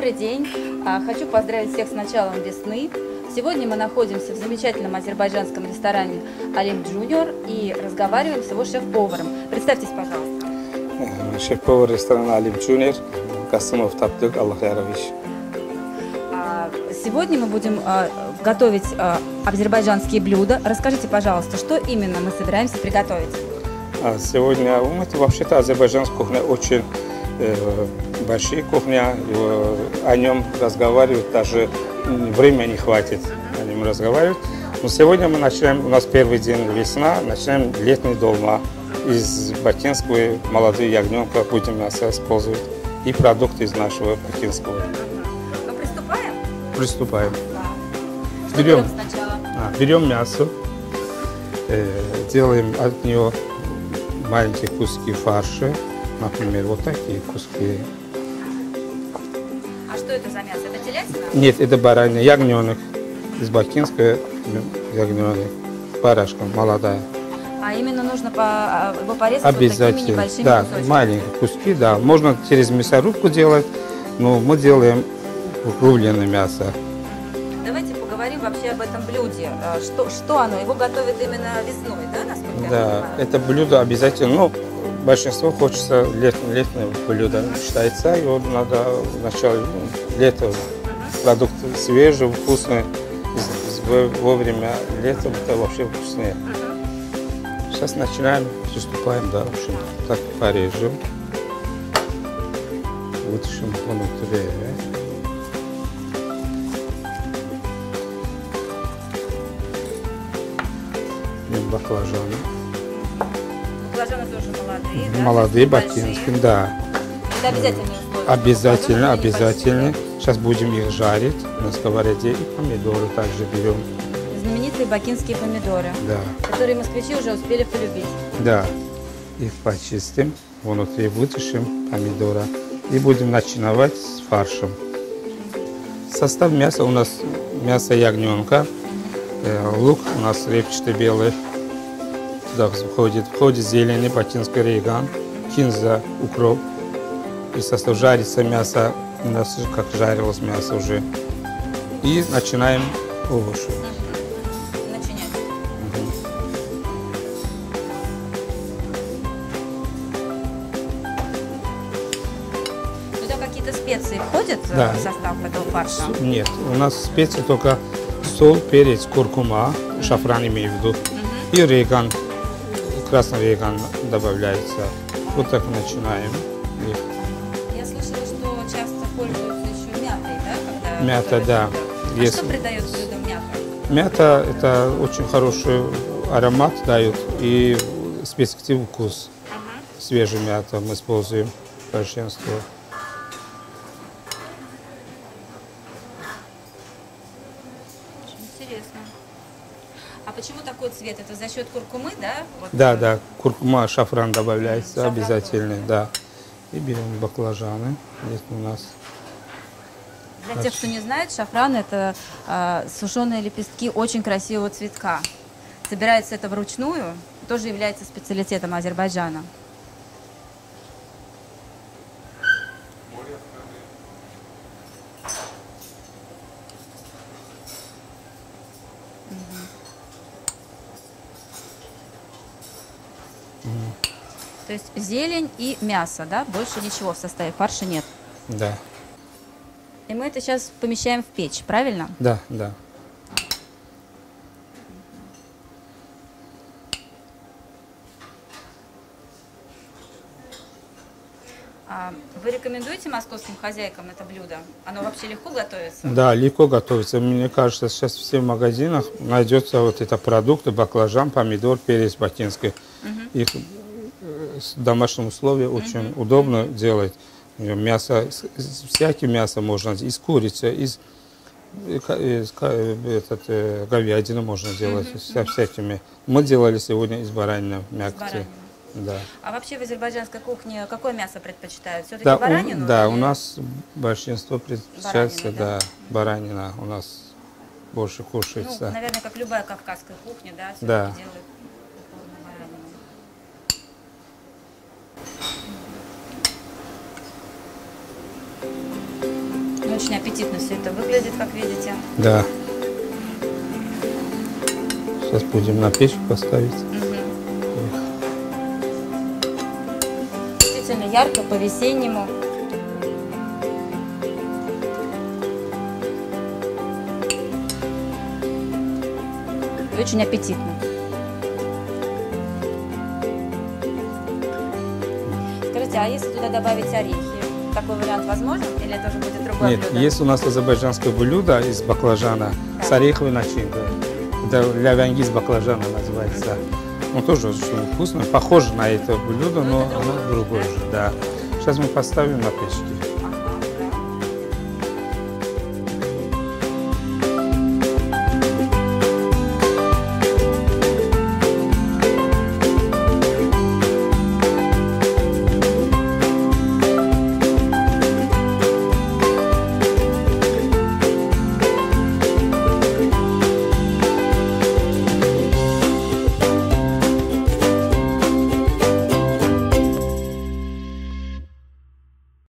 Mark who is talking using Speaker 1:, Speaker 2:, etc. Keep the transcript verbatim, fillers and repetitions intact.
Speaker 1: Добрый день! Хочу поздравить всех с началом весны. Сегодня мы находимся в замечательном азербайджанском ресторане Олимп Джуниор и разговариваем с его шеф-поваром. Представьтесь, пожалуйста.
Speaker 2: Шеф-повар ресторана Олимп Джуниор, Касымов Таптык Аллахярович.
Speaker 1: Сегодня мы будем готовить азербайджанские блюда. Расскажите, пожалуйста, что именно мы собираемся приготовить?
Speaker 2: Сегодня, вообще-то, азербайджанская кухня очень э, большая кухня. О нем разговаривать даже времени не хватит о нем разговаривать. Но сегодня мы начинаем, у нас первый день весна, начинаем летний долма. Из бакинского молодого ягненка будем мясо использовать и продукты из нашего бакинского.
Speaker 1: Мы приступаем?
Speaker 2: Приступаем.
Speaker 1: Да.
Speaker 2: Берем,
Speaker 1: Что берем сначала?
Speaker 2: А, берем мясо, э, делаем от него маленькие куски фарша, например, вот такие куски.
Speaker 1: А что это за мясо? Это телятина?
Speaker 2: Нет, это баранина, ягненок, из бакинского ягненок, барашка молодая.
Speaker 1: А именно нужно по, его порезать
Speaker 2: Обязательно,
Speaker 1: вот такими небольшими
Speaker 2: да,
Speaker 1: кусочками?
Speaker 2: маленькие куски, да. Можно через мясорубку делать, но мы делаем рубленое мясо.
Speaker 1: Давайте поговорим вообще об этом блюде. Что, что оно? Его готовят именно весной, да, насколько я
Speaker 2: Да,
Speaker 1: понимаю?
Speaker 2: это блюдо обязательно, ну, большинство хочется летнее, летнее блюдо, считается, его надо в начале ну, лета, продукты свежие, вкусные, вовремя летом это вообще вкуснее. Сейчас начинаем, приступаем, да, в общем, так порежем, вытащим внутрь. Баклажаны.
Speaker 1: Баклажаны тоже молодые, да?
Speaker 2: Молодые
Speaker 1: Большие.
Speaker 2: бакинские, да.
Speaker 1: Это обязательные условия?
Speaker 2: Обязательно,
Speaker 1: Баклажаны
Speaker 2: обязательно.
Speaker 1: большие.
Speaker 2: Сейчас будем их жарить на сковороде. И помидоры также берем.
Speaker 1: Знаменитые бакинские помидоры,
Speaker 2: Да.
Speaker 1: которые москвичи уже успели полюбить.
Speaker 2: Да. Их почистим. Внутри вытащим помидора. И будем начинать с фаршем. Состав мяса у нас мясо ягненка. Лук у нас репчатый белый. Туда входит, входит зелень, бакинский реган, кинза, укроп. И состав жарится мясо, у нас как жарилось мясо уже. И начинаем овощи.
Speaker 1: Начинять.
Speaker 2: Угу.
Speaker 1: Туда какие-то специи входят
Speaker 2: Да.
Speaker 1: в состав этого фарша?
Speaker 2: Нет, у нас специи только соль, перец, куркума, шафран имею в виду. И реган, красный реган добавляется. Вот так начинаем.
Speaker 1: Я слышала, что часто пользуются еще мятой, да? Когда
Speaker 2: Мята,
Speaker 1: готовят
Speaker 2: да.
Speaker 1: блюдо. А
Speaker 2: Есть.
Speaker 1: что придает блюдам мята?
Speaker 2: Мята это очень хороший аромат дает и специфический вкус.
Speaker 1: Ага.
Speaker 2: Свежая мята мы используем большинство.
Speaker 1: Интересно. А почему такой цвет? Это за счет куркумы, да? Вот,
Speaker 2: Да,
Speaker 1: э,
Speaker 2: да, куркума, шафран добавляется
Speaker 1: Шафран
Speaker 2: обязательно, да. И берем баклажаны. Здесь у нас
Speaker 1: Для тех, кто не знает, шафран – это э, сушеные лепестки очень красивого цветка. Собирается это вручную, тоже является специалитетом Азербайджана. То есть зелень и мясо, да? Больше ничего в составе фарша нет.
Speaker 2: да,
Speaker 1: И мы это сейчас помещаем в печь, правильно?
Speaker 2: да, да.
Speaker 1: А вы рекомендуете московским хозяйкам это блюдо? Оно вообще легко готовится?
Speaker 2: Да, легко готовится. Мне кажется, сейчас в всех магазинах найдется вот это продукты, баклажан, помидор, перец бакинский.
Speaker 1: Угу.
Speaker 2: Их в домашнем условии очень
Speaker 1: Мгм.
Speaker 2: удобно делать. Мясо, всякие мясо можно, из курицы, из, из этот, э, говядины можно делать,
Speaker 1: Мгм.
Speaker 2: со всякими. Мы делали сегодня из баранины мякоти.
Speaker 1: баранины.
Speaker 2: Да.
Speaker 1: А вообще в азербайджанской кухне какое мясо предпочитают? Все-таки
Speaker 2: Да,
Speaker 1: баранину?
Speaker 2: у, да,
Speaker 1: или-
Speaker 2: у нас большинство предпочитается,
Speaker 1: Баранина,
Speaker 2: да,
Speaker 1: да?
Speaker 2: баранина у нас больше
Speaker 1: Ну,
Speaker 2: кушается.
Speaker 1: наверное, как любая кавказская кухня, да, все-таки
Speaker 2: Да.
Speaker 1: делают упор на баранину. Очень аппетитно все это выглядит, как видите.
Speaker 2: Да. Сейчас будем на печь поставить.
Speaker 1: Мгм. Действительно ярко, по-весеннему. И очень аппетитно. Скажите, а если туда добавить орехи, такой вариант возможен? Или это уже будет другое
Speaker 2: Нет,
Speaker 1: блюдо?
Speaker 2: есть у нас азербайджанское блюдо из баклажана с
Speaker 1: Да.
Speaker 2: ореховой начинкой. Это лявянги с баклажана называется. Ну, тоже очень вкусно. Похоже на это блюдо, но
Speaker 1: это
Speaker 2: оно
Speaker 1: другое,
Speaker 2: другое
Speaker 1: да?
Speaker 2: же, да. Сейчас мы поставим на печке.